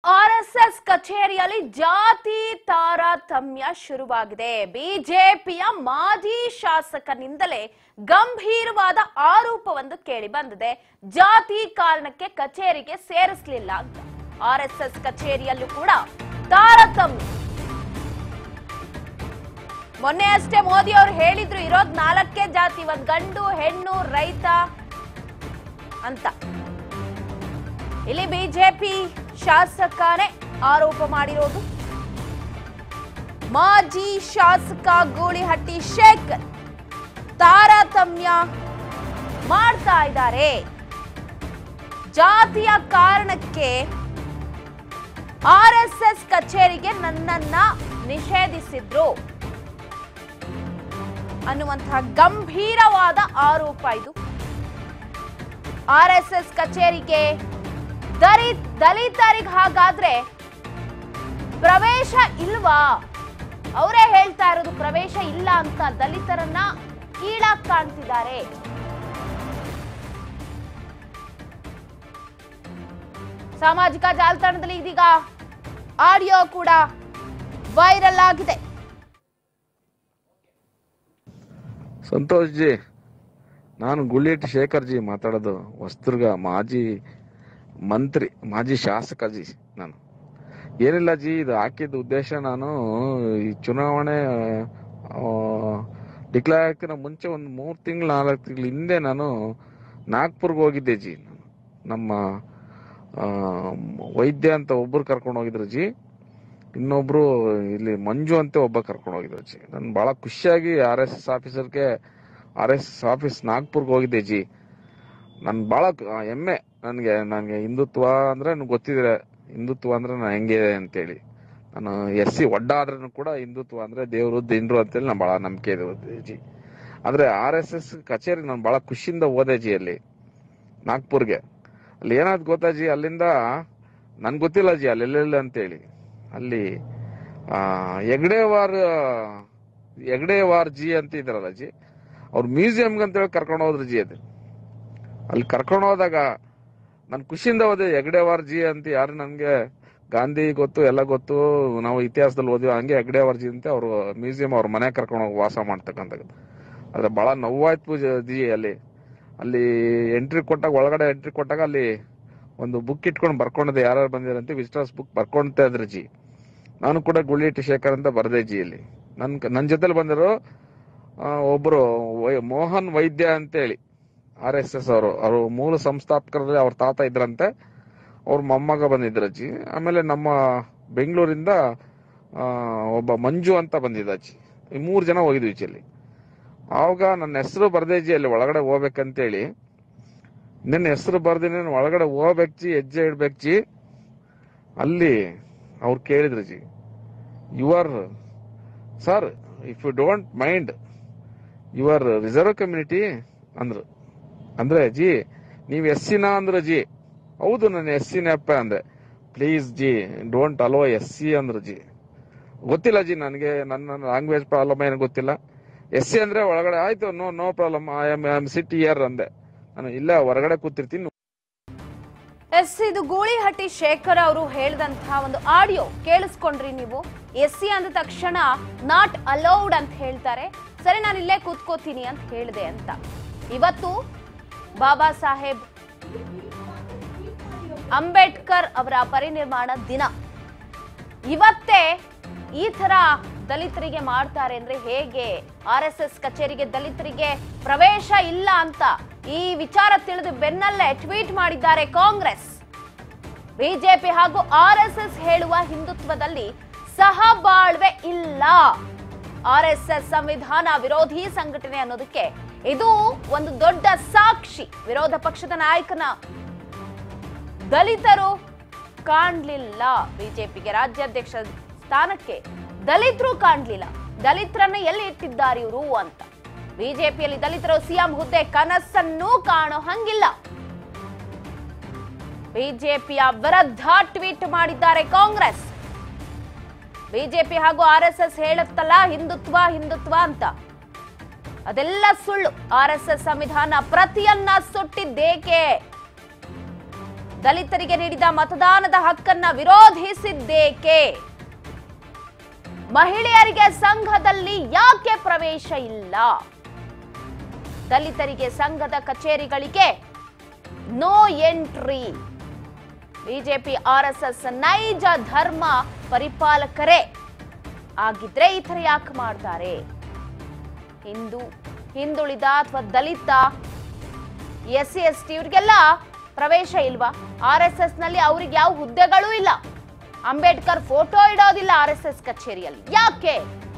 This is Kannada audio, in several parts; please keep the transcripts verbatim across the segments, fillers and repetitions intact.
ಆರ್ಎಸ್ಎಸ್ ಕಚೇರಿಯಲ್ಲಿ ಜಾತಿ ತಾರತಮ್ಯ ಶುರುವಾಗಿದೆ. ಬಿಜೆಪಿಯ ಮಾಜಿ ಶಾಸಕನಿಂದಲೇ ಗಂಭೀರವಾದ ಆರೋಪವೊಂದು ಕೇಳಿ ಬಂದಿದೆ. ಜಾತಿ ಕಾರಣಕ್ಕೆ ಕಚೇರಿಗೆ ಸೇರಿಸಲಿಲ್ಲ ಅಂತ. ಆರ್ಎಸ್ಎಸ್ ಕಚೇರಿಯಲ್ಲೂ ಕೂಡ ತಾರತಮ್ಯ. ಮೊನ್ನೆ ಅಷ್ಟೇ ಮೋದಿ ಅವರು ಹೇಳಿದ್ರು ಇರೋದ್ ನಾಲ್ಕೇ ಜಾತಿ, ಒಂದ್ ಗಂಡು ಹೆಣ್ಣು ರೈತ ಅಂತ. ಇಲ್ಲಿ ಬಿಜೆಪಿ ಶಾಸಕನೇ ಆರೋಪ ಮಾಡಿರೋದು. ಮಾಜಿ ಶಾಸಕ ಗೂಳಿಹಟ್ಟಿ ಶೇಖರ್ ತಾರತಮ್ಯ ಮಾಡ್ತಾ ಇದ್ದಾರೆ. ಜಾತಿಯ ಕಾರಣಕ್ಕೆ ಆರ್ಎಸ್ಎಸ್ ಕಚೇರಿಗೆ ನನ್ನನ್ನ ನಿಷೇಧಿಸಿದ್ರು ಅನ್ನುವಂತಹ ಗಂಭೀರವಾದ ಆರೋಪ ಇದು. ಆರ್ಎಸ್ಎಸ್ ಕಚೇರಿಗೆ ದರಿ ದಲಿತರಿಗೆ ಹಾಗಾದ್ರೆ ಪ್ರವೇಶ ಇಲ್ವಾ? ಅವರೇ ಹೇಳ್ತಾ ಇರೋದು ಪ್ರವೇಶ ಇಲ್ಲ ಅಂತ. ದಲಿತರನ್ನ ಕೀಳಾಗಿ ಕಾಣ್ತಿದ್ದಾರೆ. ಸಾಮಾಜಿಕ ಜಾಲತಾಣದಲ್ಲಿ ಇದೀಗ ಆಡಿಯೋ ಕೂಡ ವೈರಲ್ ಆಗಿದೆ. ಸಂತೋಷ್ ಜಿ, ನಾನು ಗೂಳಿಹಟ್ಟಿ ಶೇಖರ್ ಜಿ ಮಾತಾಡೋದು. ಹೊಸದುರ್ಗ ಮಾಜಿ ಮಂತ್ರಿ, ಮಾಜಿ ಶಾಸಕ ಜಿ. ನಾನು ಏನಿಲ್ಲ ಜಿ, ಇದು ಹಾಕಿದ ಉದ್ದೇಶ, ನಾನು ಈ ಚುನಾವಣೆ ಡಿಕ್ಲೇರ್ ಆಗ್ತಿನ ಮುಂಚೆ ಒಂದು ಮೂರು ತಿಂಗಳು ನಾಲ್ಕು ತಿಂಗಳ ಹಿಂದೆ ನಾನು ನಾಗ್ಪುರ್ಗೆ ಹೋಗಿದ್ದೆ ಜಿ. ನಮ್ಮ ವೈದ್ಯ ಅಂತ ಒಬ್ರು ಕರ್ಕೊಂಡು ಹೋಗಿದ್ರು ಜಿ, ಇನ್ನೊಬ್ರು ಇಲ್ಲಿ ಮಂಜು ಅಂತ ಒಬ್ಬ ಕರ್ಕೊಂಡು ಹೋಗಿದ್ರು ಜಿ. ನಾನು ಬಹಳ ಖುಷಿಯಾಗಿ ಆರ್ ಎಸ್ ಎಸ್ ಆಫೀಸರ್ಗೆ ಆರ್ ಎಸ್ ಎಸ್ ಆಫೀಸ್ ನಾಗ್ಪುರ್ಗೆ ಹೋಗಿದ್ದೆ ಜಿ. ನನ್ ಬಹಳ ಹೆಮ್ಮೆ ನನಗೆ. ನನಗೆ ಹಿಂದುತ್ವ ಅಂದ್ರೆ ಗೊತ್ತಿದ್ರೆ, ಹಿಂದುತ್ವ ಅಂದ್ರೆ ನಾನು ಹೆಂಗಿದೆ ಅಂತೇಳಿ. ನಾನು ಎಸ್ ಸಿ ಒಡ್ಡ ಆದ್ರೂ ಕೂಡ ಹಿಂದುತ್ವ ಅಂದ್ರೆ ದೇವ್ರು ದಿಂಡ್ರು ಅಂತೇಳಿ ನಾನು ಬಹಳ ನಂಬಿಕೆ ಇದೆ ಜಿ. ಆದ್ರೆ ಆರ್ ಎಸ್ ಎಸ್ ಕಚೇರಿ ನಾನು ಬಹಳ ಖುಷಿಯಿಂದ ಹೋದೆ ಜಿ. ಅಲ್ಲಿ ನಾಗ್ಪುರ್ಗೆ ಅಲ್ಲಿ ಏನಾದ್ ಗೊತ್ತಾ ಜಿ, ಅಲ್ಲಿಂದ ನನ್ ಗೊತ್ತಿಲ್ಲ ಜಿ ಅಲ್ಲಿ ಎಲ್ಲೆಲ್ಲ ಅಂತೇಳಿ. ಅಲ್ಲಿ ಆ ಹೆಗ್ಡೆವಾರ್ ಹೆಗ್ಡೆವಾರ್ ಜಿ ಅಂತ ಇದ್ರಲ್ಲ ಜಿ, ಅವ್ರ ಮ್ಯೂಸಿಯಂಗೆ ಅಂತೇಳಿ ಕರ್ಕೊಂಡು ಹೋದ್ರು ಜಿ. ಅದು ಅಲ್ಲಿ ಕರ್ಕೊಂಡು ಹೋದಾಗ ನನ್ ಖುಷಿಯಿಂದ ಹೋದೆ. ಹೆಗ್ಡೆವಾರ್ ಜಿ ಅಂತ ಯಾರು, ನನ್ಗೆ ಗಾಂಧಿ ಗೊತ್ತು, ಎಲ್ಲ ಗೊತ್ತು, ನಾವು ಇತಿಹಾಸದಲ್ಲಿ ಓದಿವಿ. ಹಂಗೆ ಹೆಗ್ಡೆವಾರ್ ಜಿ ಅಂತ ಅವ್ರ ಮ್ಯೂಸಿಯಂ ಅವ್ರ ಮನೆ ಕರ್ಕೊಂಡು ಹೋಗಿ ವಾಸ ಮಾಡ್ತಕ್ಕಂಥದ್ದು. ಆದ್ರೆ ಬಹಳ ನೋವಾಯ್ತು ಜಿ. ಅಲ್ಲಿ ಅಲ್ಲಿ ಎಂಟ್ರಿ ಕೊಟ್ಟಾಗ, ಒಳಗಡೆ ಎಂಟ್ರಿ ಕೊಟ್ಟಾಗ ಅಲ್ಲಿ ಒಂದು ಬುಕ್ ಇಟ್ಕೊಂಡು ಬರ್ಕೊಂಡಿದ್ದೆ, ಯಾರು ಬಂದಿರಂತೆ ವಿಸಿಟರ್ಸ್ ಬುಕ್ ಬರ್ಕೊಂತ ಇದ್ರು ಜಿ. ನಾನು ಕೂಡ ಗೂಳಿಹಟ್ಟಿ ಶೇಖರ್ ಅಂತ ಬರ್ದೆ ಜಿ. ಇಲ್ಲಿ ನನ್ ನನ್ ಜೊತೆಲಿ ಬಂದಿರೋ ಒಬ್ರು ಮೋಹನ್ ವೈದ್ಯ ಅಂತೇಳಿ ಆರ್ ಎಸ್ ಎಸ್ ಅವರು, ಅವರು ಮೂಲ ಸಂಸ್ಥಾಪಕರಲ್ಲಿ ಅವ್ರ ತಾತ ಇದ್ರಂತೆ, ಅವ್ರ ಮೊಮ್ಮಗ ಬಂದಿದ್ರ ಜಿ. ಆಮೇಲೆ ನಮ್ಮ ಬೆಂಗಳೂರಿಂದ ಒಬ್ಬ ಮಂಜು ಅಂತ ಬಂದಿದ್ದ ಜಿ. ಈ ಮೂರ್ ಜನ ಹೋಗಿದ್ವಿ ಜಿ. ಅಲ್ಲಿ ಆವಾಗ ನನ್ನ ಹೆಸರು ಬರ್ದೆ ಜಿ. ಅಲ್ಲಿ ಒಳಗಡೆ ಹೋಗ್ಬೇಕಂತೇಳಿ ನಿನ್ನ ಹೆಸರು ಬರ್ದಿನ ಒಳಗಡೆ ಹೋಗ್ಬೇಕ್ ಜಿ, ಹೆಜ್ಜೆ ಇಡ್ಬೇಕ್ ಜಿ. ಅಲ್ಲಿ ಅವ್ರು ಕೇಳಿದ್ರು ji, your sir if you don't mind your reserve community ಅಂದ್ರು. ಅಂದ್ರೆ ಜಿ ನೀವ್ ಎಸ್ ಸಿನ ಅಂದ್ರು ಜಿ. ಹೌದು ನಾನು ಎಸ್ ಸಿನ ಅಪ್ಪ ಅಂದೆ. Please ji don't allow S C ಅಂದ್ರು ಜಿ. ಗೊತ್ತಿಲ್ಲ ಜಿ ನನಗೆ, ನನ್ನ ಲ್ಯಾಂಗ್ವೇಜ್ ಪ್ರಾಬ್ಲಮ್ ಏನು ಗೊತ್ತಿಲ್ಲ. ಎಸ್ ಸಿ ಅಂದ್ರೆ ಒಳಗಡೆ ಆಯ್ತು, no no problem, I am I am sit here ಅಂದೆ. ನಾನು ಇಲ್ಲ ಹೊರಗಡೆ ಕೂತಿರ್ತೀನಿ. ಎಸ್ ಇದು ಗೂಳಿಹಟ್ಟಿ ಶೇಖರ್ ಅವರು ಹೇಳಿದಂತಹ ಒಂದು ಆಡಿಯೋ ಕೇಳಿಸ್ಕೊಂಡ್ರಿ ನೀವು. ಎಸ್ ಸಿ ಅಂದ ತಕ್ಷಣ ನಾಟ್ ಅಲೌಡ್ ಅಂತ ಹೇಳ್ತಾರೆ. ಸರಿ ನಾನು ಇಲ್ಲೇ ಕೂತ್ಕೋತೀನಿ ಅಂತ ಹೇಳಿದೆ ಅಂತ. ಇವತ್ತು ಬಾಬಾ ಸಾಹೇಬ್ ಅಂಬೇಡ್ಕರ್ ಅವರ ಪರಿನಿರ್ವಾಣ ದಿನ. ಇವತ್ತೇ ಈ ತರ ದಲಿತರಿಗೆ ಮಾಡ್ತಾರೆ ಅಂದ್ರೆ ಹೇಗೆ? ಆರ್ ಎಸ್ ಎಸ್ ಕಚೇರಿಗೆ ದಲಿತರಿಗೆ ಪ್ರವೇಶ ಇಲ್ಲ ಅಂತ ಈ ವಿಚಾರ ತಿಳಿದು ಬೆನ್ನಲ್ಲೇ ಟ್ವೀಟ್ ಮಾಡಿದ್ದಾರೆ ಕಾಂಗ್ರೆಸ್. ಬಿಜೆಪಿ ಹಾಗೂ ಆರ್ ಎಸ್ ಎಸ್ ಹೇಳುವ ಹಿಂದುತ್ವದಲ್ಲಿ ಸಹಬಾಳ್ವೆ ಇಲ್ಲ. ಆರ್ ಎಸ್ ಎಸ್ ಸಂವಿಧಾನ ವಿರೋಧಿ ಸಂಘಟನೆ ಅನ್ನೋದಕ್ಕೆ ಇದು ಒಂದು ದೊಡ್ಡ ಸಾಕ್ಷಿ. ವಿರೋಧ ಪಕ್ಷದ ನಾಯಕನ ದಲಿತರು ಕಾಣ್ಲಿಲ್ಲ. ಬಿಜೆಪಿಗೆ ರಾಜ್ಯಾಧ್ಯಕ್ಷ ಸ್ಥಾನಕ್ಕೆ ದಲಿತರು ಕಾಣ್ಲಿಲ್ಲ. ದಲಿತರನ್ನ ಎಲ್ಲಿ ಇಟ್ಟಿದ್ದಾರೆ ಇವರು ಅಂತ. ಬಿಜೆಪಿಯಲ್ಲಿ ದಲಿತರು ಸಿಎಂ ಹುದ್ದೆ ಕನಸನ್ನು ಕಾಣೋ ಹಂಗಿಲ್ಲ. ಬಿಜೆಪಿಯ ವಿರುದ್ಧ ಟ್ವೀಟ್ ಮಾಡಿದ್ದಾರೆ ಕಾಂಗ್ರೆಸ್. ಬಿಜೆಪಿ ಹಾಗೂ ಆರ್ ಎಸ್ ಎಸ್ ಹೇಳುತ್ತಲ್ಲ ಹಿಂದುತ್ವ ಹಿಂದುತ್ವ ಅಂತ, ಅದೆಲ್ಲ ಸುಳ್ಳು. ಆರ್ ಎಸ್ ಎಸ್ ಸಂವಿಧಾನ ಪ್ರತಿಯನ್ನ ಸುಟ್ಟಿದ್ದೇಕೆ? ದಲಿತರಿಗೆ ನೀಡಿದ ಮತದಾನದ ಹಕ್ಕನ್ನ ವಿರೋಧಿಸಿದ್ದೇಕೆ? ಮಹಿಳೆಯರಿಗೆ ಸಂಘದಲ್ಲಿ ಯಾಕೆ ಪ್ರವೇಶ ಇಲ್ಲ? ದಲಿತರಿಗೆ ಸಂಘದ ಕಚೇರಿಗಳಿಗೆ ನೋ ಎಂಟ್ರಿ. ಬಿಜೆಪಿ ಆರ್ಎಸ್ಎಸ್ ನೈಜ ಧರ್ಮ ಪರಿಪಾಲಕರೇ ಆಗಿದ್ರೆ ಈ ತರ ಯಾಕೆ ಮಾಡ್ತಾರೆ? ಹಿಂದೂ ಹಿಂದುಳಿದ ಅಥವಾ Dalit S C S T ಇವರಿಗೆಲ್ಲ ಪ್ರವೇಶ ಇಲ್ವಾ? ಆರ್ ಎಸ್ ಎಸ್ ನಲ್ಲಿ ಅವ್ರಿಗೆ ಯಾವ ಹುದ್ದೆಗಳೂ ಇಲ್ಲ. ಅಂಬೇಡ್ಕರ್ ಫೋಟೋ ಇಡೋದಿಲ್ಲ ಆರ್ ಎಸ್ ಎಸ್ ಕಚೇರಿಯಲ್ಲಿ. ಯಾಕೆ?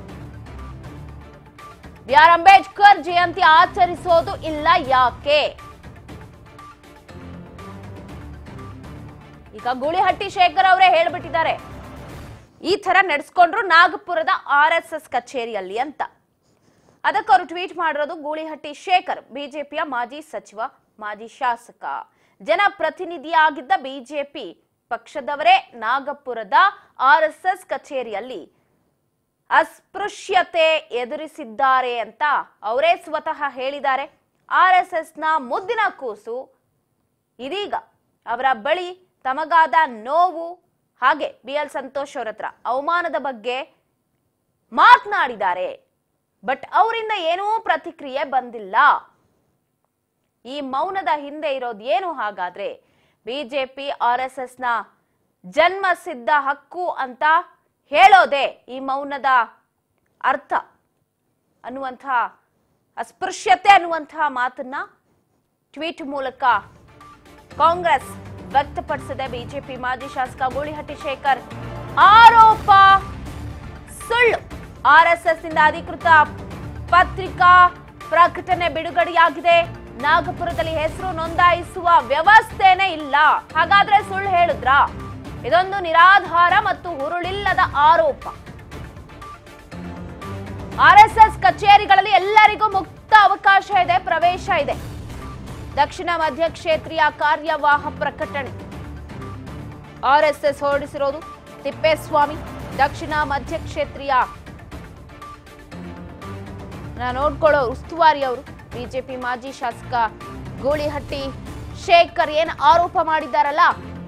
ಬಿ ಆರ್ ಅಂಬೇಡ್ಕರ್ ಜಯಂತಿ ಆಚರಿಸೋದು ಇಲ್ಲ ಯಾಕೆ? ಈಗ ಗೂಳಿಹಟ್ಟಿ ಶೇಖರ್ ಅವರೇ ಹೇಳ್ಬಿಟ್ಟಿದ್ದಾರೆ, ಈ ತರ ನಡೆಸ್ಕೊಂಡ್ರು ನಾಗಪುರದ ಆರ್ ಎಸ್ ಎಸ್ ಕಚೇರಿಯಲ್ಲಿ ಅಂತ. ಅದಕ್ಕೆ ಅವರು ಟ್ವೀಟ್ ಮಾಡಿರೋದು ಗೂಳಿಹಟ್ಟಿ ಶೇಖರ್, ಬಿಜೆಪಿಯ ಮಾಜಿ ಸಚಿವ, ಮಾಜಿ ಶಾಸಕ, ಜನಪ್ರತಿನಿಧಿಯಾಗಿದ್ದ ಬಿಜೆಪಿ ಪಕ್ಷದವರೇ ನಾಗಪುರದ ಆರ್ ಎಸ್ ಎಸ್ ಕಚೇರಿಯಲ್ಲಿ ಅಸ್ಪೃಶ್ಯತೆ ಎದುರಿಸಿದ್ದಾರೆ ಅಂತ ಅವರೇ ಸ್ವತಃ ಹೇಳಿದ್ದಾರೆ. ಆರ್ ಎಸ್ ಎಸ್ ನ ಮುದ್ದಿನ ಕೂಸು ಇದೀಗ ಅವರ ಬಳಿ ತಮಗಾದ ನೋವು ಹಾಗೆ ಬಿ ಎಲ್ ಸಂತೋಷ್ ಅವರ ಹತ್ರ ಅವಮಾನದ ಬಗ್ಗೆ ಮಾತನಾಡಿದ್ದಾರೆ. ಬಟ್ ಅವರಿಂದ ಏನೂ ಪ್ರತಿಕ್ರಿಯೆ ಬಂದಿಲ್ಲ. ಈ ಮೌನದ ಹಿಂದೆ ಇರೋದು ಏನು ಹಾಗಾದ್ರೆ? ಬಿಜೆಪಿ ಆರ್ ಎಸ್ ಎಸ್ ನ ಜನ್ಮ ಸಿದ್ಧ ಹಕ್ಕು ಅಂತ ಹೇಳೋದೆ ಈ ಮೌನದ ಅರ್ಥ ಅನ್ನುವಂಥ ಅಸ್ಪೃಶ್ಯತೆ ಅನ್ನುವಂಥ ಮಾತನ್ನ ಟ್ವೀಟ್ ಮೂಲಕ ಕಾಂಗ್ರೆಸ್ ವ್ಯಕ್ತಪಡಿಸಿದೆ. ಬಿಜೆಪಿ ಮಾಜಿ ಶಾಸಕ ಗೂಳಿಹಟ್ಟಿ ಶೇಖರ್ ಆರೋಪ ಸುಳ್ಳು. ಆರ್ ಎಸ್ ಎಸ್ ನಿಂದ ಅಧಿಕೃತ ಪತ್ರಿಕಾ ಪ್ರಕಟಣೆ ಬಿಡುಗಡೆಯಾಗಿದೆ. ನಾಗಪುರದಲ್ಲಿ ಹೆಸರು ನೋಂದಾಯಿಸುವ ವ್ಯವಸ್ಥೆನೇ ಇಲ್ಲ. ಹಾಗಾದ್ರೆ ಸುಳ್ಳು ಹೇಳಿದ್ರಾ? ಇದೊಂದು ನಿರಾಧಾರ ಮತ್ತು ಹುರುಳಿಲ್ಲದ ಆರೋಪ. ಆರ್ ಎಸ್ ಎಸ್ ಕಚೇರಿಗಳಲ್ಲಿ ಎಲ್ಲರಿಗೂ ಮುಕ್ತ ಅವಕಾಶ ಇದೆ, ಪ್ರವೇಶ ಇದೆ. ದಕ್ಷಿಣ ಮಧ್ಯ ಕ್ಷೇತ್ರೀಯ ಕಾರ್ಯವಾಹ ಪ್ರಕಟಣೆ ಆರ್ ಎಸ್ ಎಸ್ ಹೊರಡಿಸಿರೋದು. ತಿಪ್ಪೇಸ್ವಾಮಿ ದಕ್ಷಿಣ ಮಧ್ಯ ಕ್ಷೇತ್ರೀಯ ನೋಡ್ಕೊಳ್ಳೋ ಉಸ್ತುವಾರಿ ಅವರು ಬಿಜೆಪಿ ಮಾಜಿ ಶಾಸಕ ಗೂಳಿಹಟ್ಟಿ ಶೇಖರ್ ಏನ್ ಆರೋಪ ಮಾಡಿದ್ದಾರಲ್ಲ,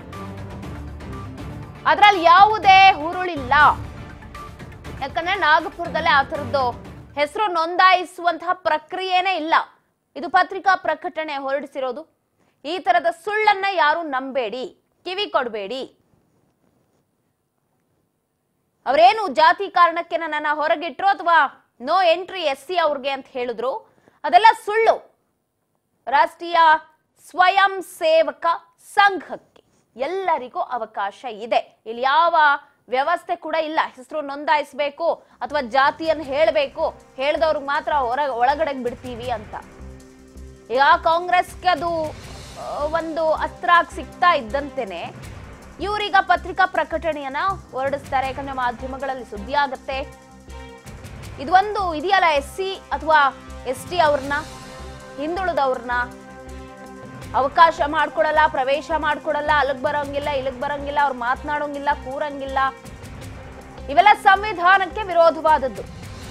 ಅದ್ರಲ್ಲಿ ಯಾವುದೇ ಹುರುಳಿಲ್ಲ. ಯಾಕಂದ್ರೆ ನಾಗಪುರದಲ್ಲೇ ಆ ತರದ್ದು ಹೆಸರು ನೋಂದಾಯಿಸುವಂತಹ ಪ್ರಕ್ರಿಯೆನೇ ಇಲ್ಲ. ಇದು ಪತ್ರಿಕಾ ಪ್ರಕಟಣೆ ಹೊರಡಿಸಿರೋದು. ಈ ತರದ ಸುಳ್ಳನ್ನ ಯಾರು ನಂಬೇಡಿ, ಕಿವಿ ಕೊಡಬೇಡಿ. ಅವರೇನು ಜಾತಿ ಕಾರಣಕ್ಕೆ ನನ್ನ ಹೊರಗಿಟ್ರು ಅಥವಾ ನೋ ಎಂಟ್ರಿ ಎಸ್ ಸಿ ಅವ್ರಿಗೆ ಅಂತ ಹೇಳಿದ್ರು, ಅದೆಲ್ಲ ಸುಳ್ಳು. ರಾಷ್ಟ್ರೀಯ ಸ್ವಯಂ ಸೇವಕ ಸಂಘಕ್ಕೆ ಎಲ್ಲರಿಗೂ ಅವಕಾಶ ಇದೆ. ಇಲ್ಲಿ ಯಾವ ವ್ಯವಸ್ಥೆ ಕೂಡ ಇಲ್ಲ. ಹೆಸರು ನೋಂದಾಯಿಸಬೇಕು ಅಥವಾ ಜಾತಿಯನ್ನು ಹೇಳಬೇಕು, ಹೇಳಿದವ್ರಿಗೆ ಮಾತ್ರ ಹೊರ ಒಳಗಡೆ ಬಿಡ್ತೀವಿ ಅಂತ. ಈಗ ಕಾಂಗ್ರೆಸ್ಗೆ ಅದು ಒಂದು ಅಸ್ತ್ರಾಗ್ ಸಿಗ್ತಾ ಇದ್ದಂತೆನೆ ಇವರೀಗ ಪತ್ರಿಕಾ ಪ್ರಕಟಣೆಯನ್ನ ಹೊರಡಿಸ್ತಾರೆ. ಯಾಕಂದ್ರೆ ಮಾಧ್ಯಮಗಳಲ್ಲಿ ಸುದ್ದಿ ಆಗತ್ತೆ. ಇದು ಒಂದು ಇದೆಯಲ್ಲ, ಎಸ್ ಸಿ ಅಥವಾ ಎಸ್ ಟಿ ಅವ್ರನ್ನ, ಹಿಂದುಳಿದವ್ರನ್ನ ಅವಕಾಶ ಮಾಡ್ಕೊಡಲ್ಲ, ಪ್ರವೇಶ ಮಾಡ್ಕೊಡಲ್ಲ, ಅಲ್ಲಿಗ್ ಬರೋಂಗಿಲ್ಲ, ಇಲ್ಲಿಗ್ ಬರೋಂಗಿಲ್ಲ, ಅವ್ರು ಮಾತನಾಡೋಂಗಿಲ್ಲ, ಕೂರಂಗಿಲ್ಲ. ಇವೆಲ್ಲ ಸಂವಿಧಾನಕ್ಕೆ ವಿರೋಧವಾದದ್ದು.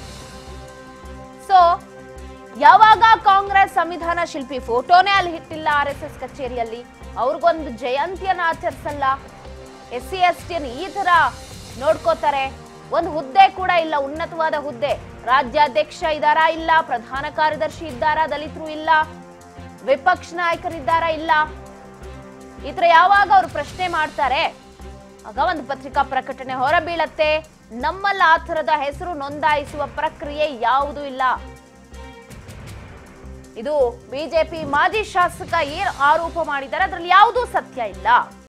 ಸೊ ಯಾವಾಗ ಕಾಂಗ್ರೆಸ್ ಸಂವಿಧಾನ ಶಿಲ್ಪಿ ಫೋಟೋನೇ ಅಲ್ಲಿ ಇಟ್ಟಿಲ್ಲ ಆರ್ ಎಸ್ ಎಸ್ ಕಚೇರಿಯಲ್ಲಿ, ಅವ್ರಿಗೊಂದು ಜಯಂತಿಯನ್ನ ಆಚರಿಸಲ್ಲ, ಎಸ್ ಸಿ ಎಸ್ ಟಿ ಈ ತರ ನೋಡ್ಕೋತಾರೆ. ಒಂದು ಹುದ್ದೆ ಕೂಡ ಇಲ್ಲ, ಉನ್ನತವಾದ ಹುದ್ದೆ. ರಾಜ್ಯಾಧ್ಯಕ್ಷ ಇದ್ದಾರಾ? ಇಲ್ಲ. ಪ್ರಧಾನ ಕಾರ್ಯದರ್ಶಿ ಇದ್ದಾರಾ? ದಲಿತರು ಇಲ್ಲ. ವಿಪಕ್ಷ ನಾಯಕರಿದ್ದಾರಾ? ಇಲ್ಲ. ಈ ತರ ಯಾವಾಗ ಅವರು ಪ್ರಶ್ನೆ ಮಾಡ್ತಾರೆ, ಆಗ ಒಂದು ಪತ್ರಿಕಾ ಪ್ರಕಟಣೆ ಹೊರ ಬೀಳತ್ತೆ. ನಮ್ಮಲ್ಲಿ ಆ ತರದ ಹೆಸರು ನೋಂದಾಯಿಸುವ ಪ್ರಕ್ರಿಯೆ ಯಾವುದೂ ಇಲ್ಲ. ಇದು ಬಿಜೆಪಿ ಮಾಜಿ ಶಾಸಕ ಏನ್ ಆರೋಪ ಮಾಡಿದ್ದಾರೆ ಅದರಲ್ಲಿ ಯಾವುದೂ ಸತ್ಯ ಇಲ್ಲ.